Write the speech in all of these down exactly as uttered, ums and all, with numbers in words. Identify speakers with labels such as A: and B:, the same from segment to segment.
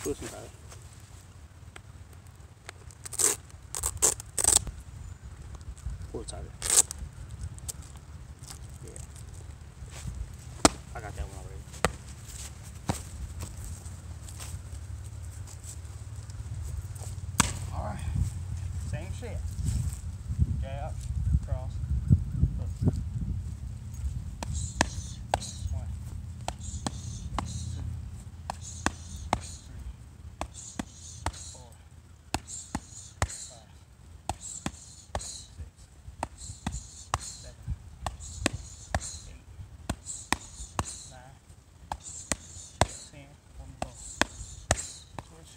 A: Push inside. Pull it tighter. Yeah. I got that one already. Alright. Same shit. Jab, cross, hook. One, two, three, four, five, six, seven, eight, nine, ten. One more. Switch.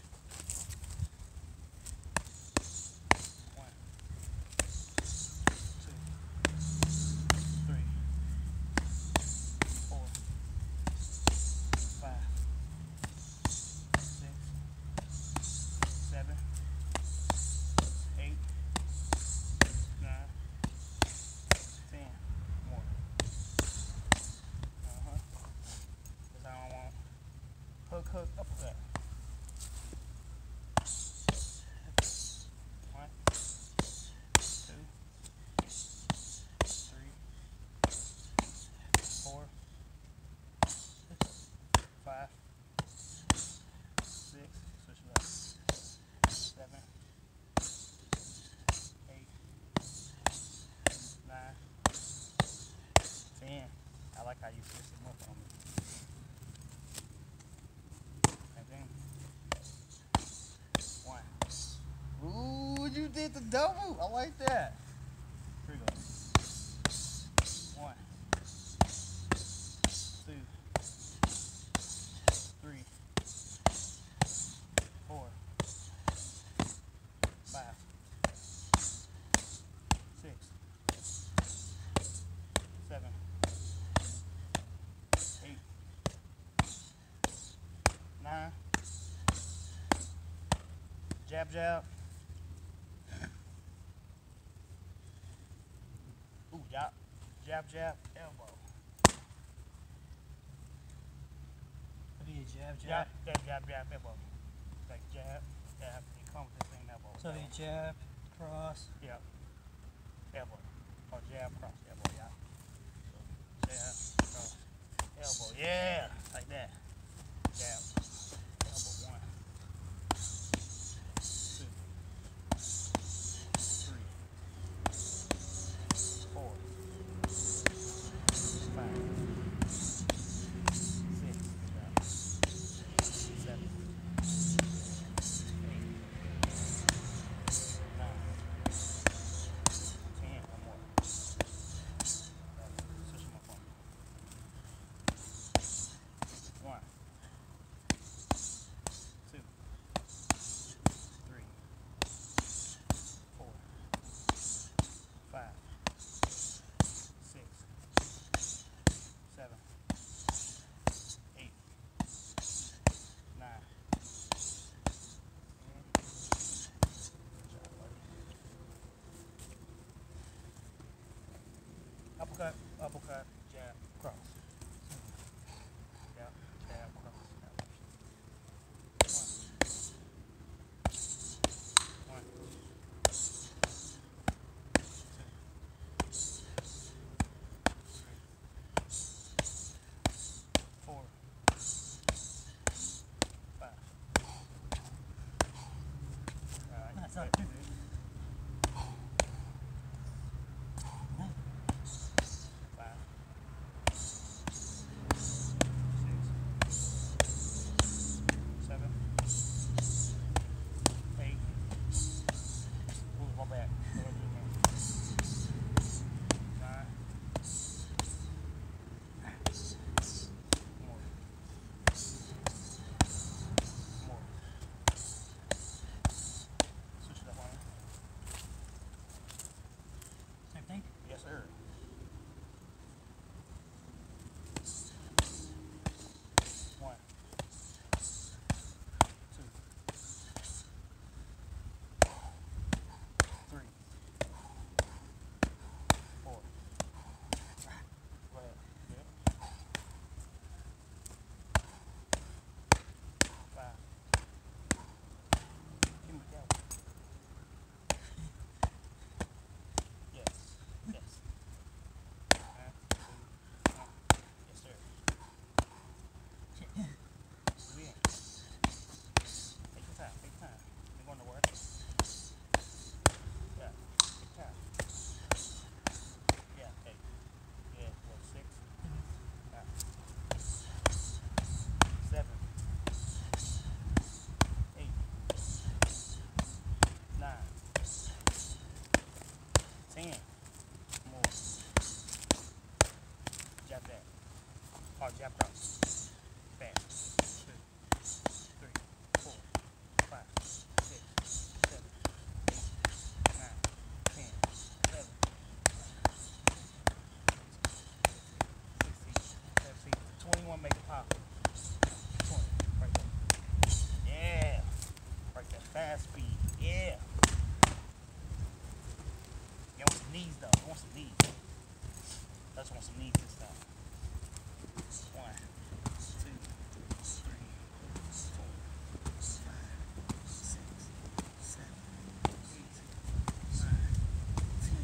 A: One, two, three, four, five, six, seven, eight, nine, ten. More. Uh-huh. Because I don't want hook, hook, uppercut. One, two, three, four, five, six, switch it up, seven, eight, nine, ten. I like how you switch them up on me. And then one. Ooh, you did the double. I like that. Here we go. One, two, three, four, five, six, seven, eight, nine. Jab, jab. Ooh, jab, jab, jab, elbow.
B: What do you jab,
A: Jab,
B: jab?
A: jab, jab, jab, elbow. Like jab, jab, you come with the same elbow.
B: So you jab, cross.
A: Yeah. Elbow. Or jab, cross, elbow, yeah. So, jab, cross, elbow. Yeah, like that. Jab, elbow. One, two, three, four, five, six, seven, eight, nine, ten. One more. Switch them up on me. One, two, three, four, five, six, seven, eight, nine, ten. Good job, buddy. Uppercut, uppercut, jab, cross. Jab, jab, cross. One. One. Four, five. All right,
B: That's
A: good.
B: not too big.
A: Five, want some knees this time. One, two, three, four, five, six, seven, eight, nine, ten.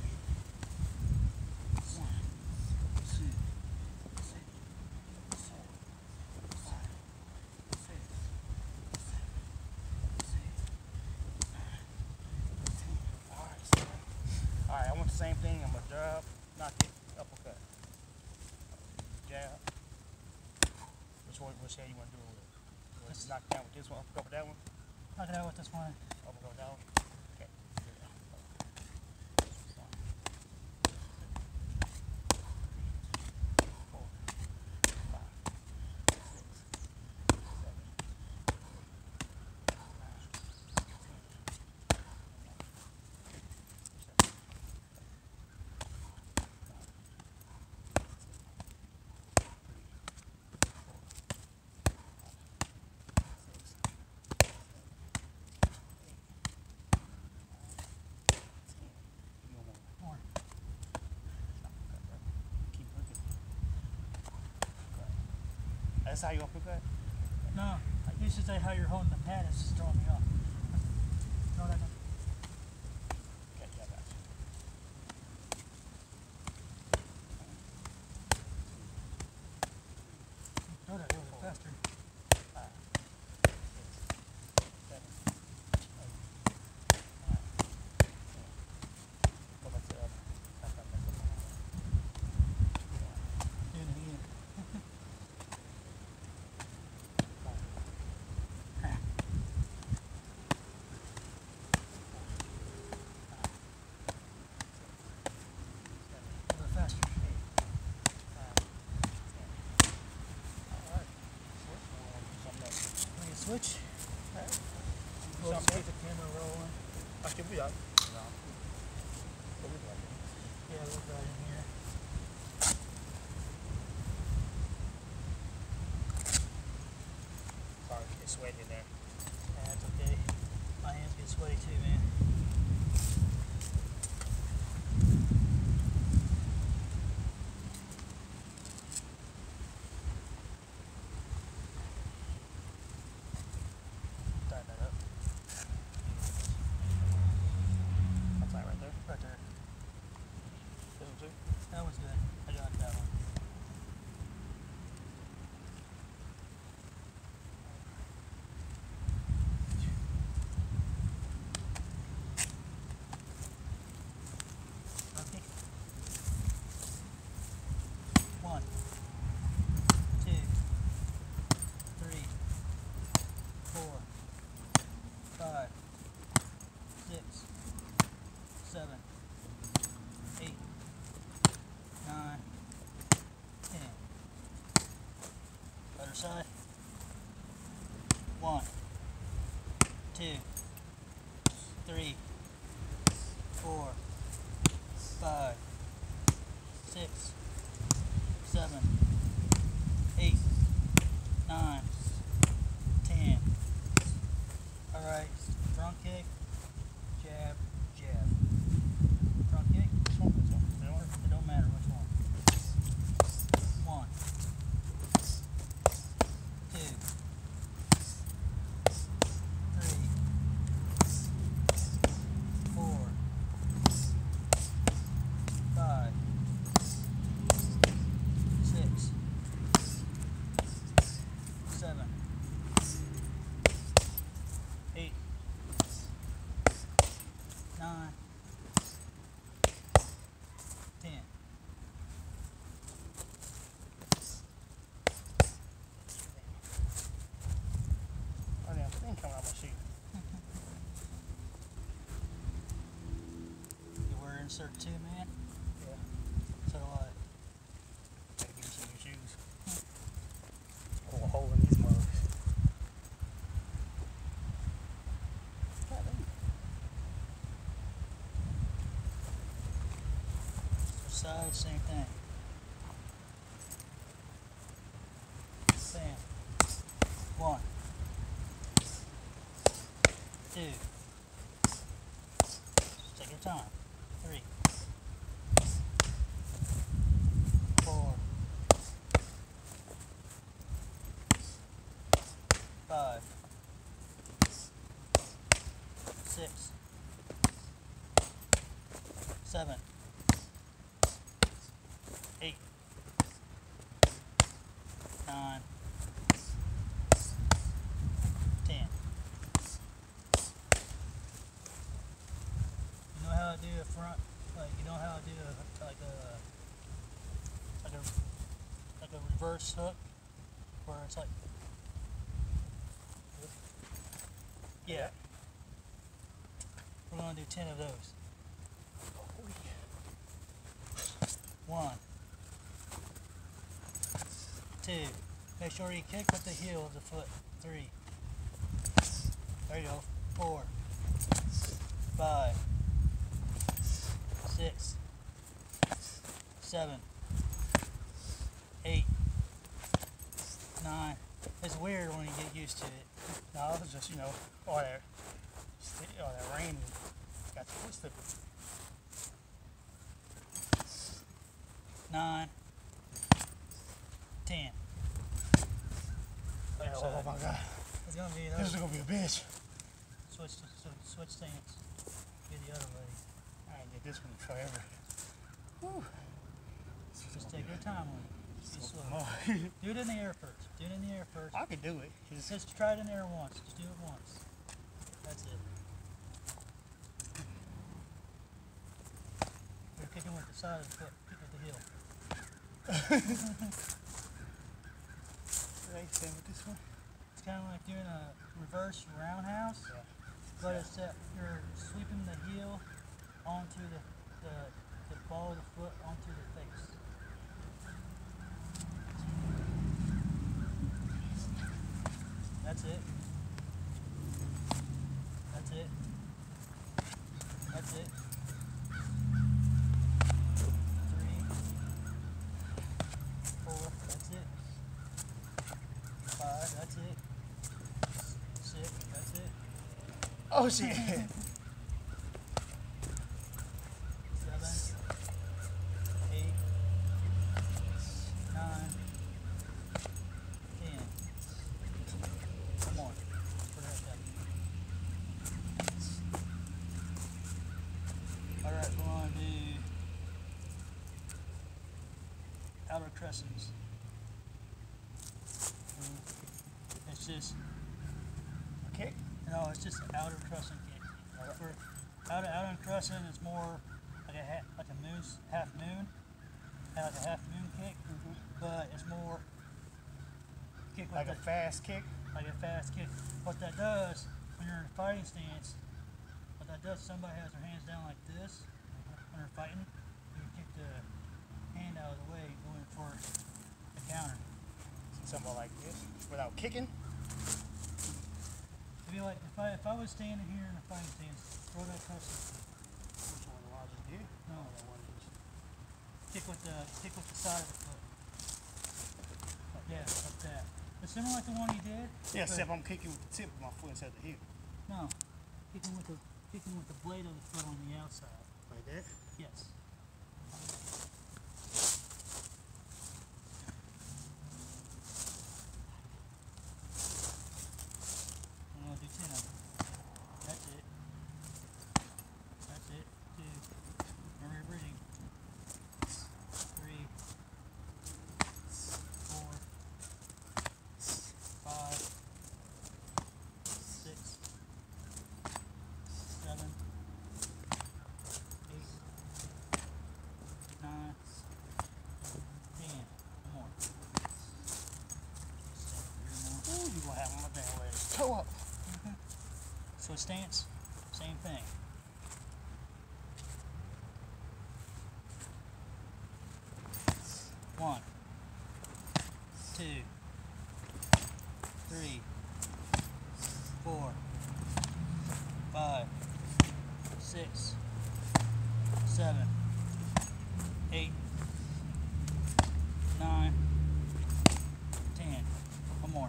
A: One, two, three, four, five, six, seven, eight, nine, ten. Alright, so alright, I want the same thing. I'm gonna jab, knock it, uppercut. Jab. Which one, which hand you want to do it with? You want to knock it down with this one, uppercut with that one?
B: Knock it out with this one.
A: Uppercut with that one? Okay. One, two, three, four, five, six, seven,
B: More.
A: keep looking. That's how you uppercut?
B: No, you should say how you're holding the pad. It's just throwing me off. No, that.
A: Okay, yeah, I got you.
B: Throw that a little faster.
A: Five, six, seven, eight, nine, ten. Go back to the other. Back up, back up, back up.
B: Do it again. A little faster. We can switch. We'll just keep the camera rolling.
A: Acho que eu vi. Não.
B: Yeah, look right in here.
A: Sorry, it's sweaty in there.
B: Yeah, that's okay. My hands get sweaty too, man.
A: Tighten that up. That's right, right there.
B: Right there.
A: This one too.
B: That was good. I got that one. Okay. One, two, three, four, five, six, seven, eight, nine, ten. Other side. One, two, three, four, five, six, seven, eight, nine, ten. Alright, front kick, jab, jab. Front kick,
A: This one, this one. This one.
B: it don't matter which one. One, two, three, four, five, six, seven, eight, nine, ten.
A: Oh, damn, the thing coming out my shoe.
B: You wear insert two, man?
A: Yeah.
B: So do I.
A: Gotta give you some new shoes. Pull a hole in these mugs. God, damn.
B: Switch sides, same thing. Bam. One. Two. Just take your time. Three. Four. six, seven, eight, nine, ten. You know how to do a front, like you know how to do a, like a like a like a reverse hook, where it's like, yeah. We're gonna do ten of those. One, two. Make sure you kick with the heel of the foot. Three. There you go. Four, five, six, seven, eight, nine. It's weird when you get used to it.
A: No, it was just, you know, all that, all that rain got twisted.
B: Nine, ten.
A: Yeah, oh my God.
B: It's gonna be
A: This is
B: those.
A: gonna be a bitch.
B: Switch, switch, switch stance. Get the other leg.
A: I ain't did this one forever. Whew.
B: Just take your time with it. Be slow.
A: Oh,
B: Do it in the air first. Do it in the air first.
A: I could do it. It's just,
B: Just try it in the air once. Just do it once. That's it. You're kicking with the side of the foot. Kick with the heel.
A: right, same with this one.
B: It's kind of like doing a reverse roundhouse,
A: Yeah.
B: but it's that you're sweeping the heel onto the, the, the ball of the foot onto the face. That's it. That's it. That's it. Three, four, that's it. Five, that's it. Six, that's it.
A: Oh shit.
B: Seven, eight, nine, ten. One more. Put it right there. Alright, we're going to do outer crescents. Mm. It's just,
A: Okay.
B: no, it's just outer crescent kick. For outer, outer crescent is more like a ha like a moon, half moon, like a half moon kick, but it's more kick with
A: Like
B: the,
A: a fast kick.
B: like a fast kick. What that does when you're in a fighting stance, what that does, somebody has their hands down like this when they're fighting. You kick the hand out of the way, going for the counter.
A: Something like this. Without kicking.
B: It'd be like if I if I was standing here in a fighting stance, throw that crescent.
A: Which one do I just do?
B: No,
A: That one just.
B: kick with the kick with the side of the foot. Like, yeah, like that. It's similar like the one you did.
A: Yeah,
B: but-
A: except I'm kicking with the tip of my foot instead of the heel.
B: No, kicking with the kicking with the blade of the foot on the outside.
A: Like that?
B: Yes. I'm gonna do ten of them. That's it. That's it. Two. Remember your breathing. Three. Four. Five. Six. Seven. Eight. Nine. Ten. One more. Stand here more.
A: Ooh, you gonna have my damn legs toe up.
B: Switch stance, same thing. One, two, three, four, five, six, seven, eight, nine, ten. One more.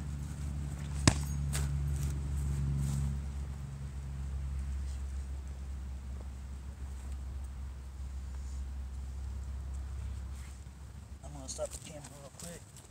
B: I'm gonna stop the camera real quick.